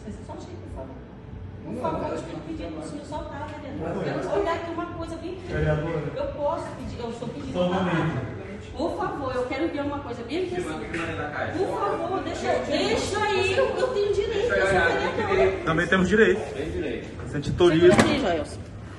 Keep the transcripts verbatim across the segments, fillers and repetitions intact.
licença, só um cheque, por favor. Por favor, eu estou pedindo para o senhor soltar, vereador. Olha aqui uma coisa bem Vereadora. Eu posso pedir, eu estou pedindo. Só um momento. Por favor, eu quero ver uma coisa bem aqui assim. Por favor, deixa, deixa aí, eu, eu tenho direito, eu sou vereador. Também temos direito. Tem direito. Sentitoria. Segura aqui, Joelson.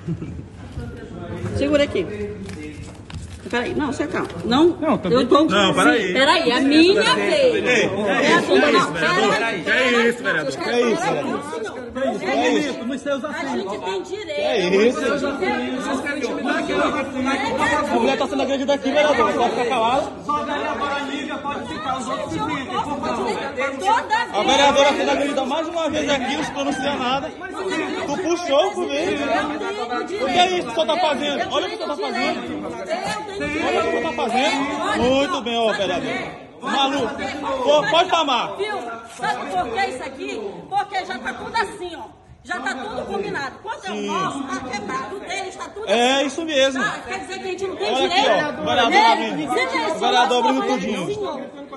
Segura aqui. Peraí, não, você calma. Não, Não, também- eu tô... Não, peraí. Peraí, a minha vez. Ei, é isso, é isso, vereador. Peraí, É isso, vereador. peraí, É isso, peraí, vereador. senhor. É isso, nos seus A gente tem direito. É isso. Vocês querem intimidar aqui, A mulher tá sendo agredida aqui, vereador. Pode ficar calado. Só a vereadora liga, pode ficar, os outros se fiquem, por favor. Toda A vereadora sendo agredida mais uma vez aqui, não se pronuncia nada. Tu puxou por ele. O que é isso que o senhor tá fazendo? Olha o que o senhor tá fazendo. Olha o que o senhor tá fazendo. Muito bem, ó, vereador. Maluco. Pô, pode chamar. Viu? Sabe por que isso aqui? Porque já tá tudo assim, ó. Já tá tudo combinado. Quanto é o nosso, tá quebrado. O deles tá tudo assim. É isso mesmo. Tá? Quer dizer que a gente não tem Olha aqui, direito? ó. Vereador, Ei, silêncio, vereador, por abrindo favor, tudinho. senhor.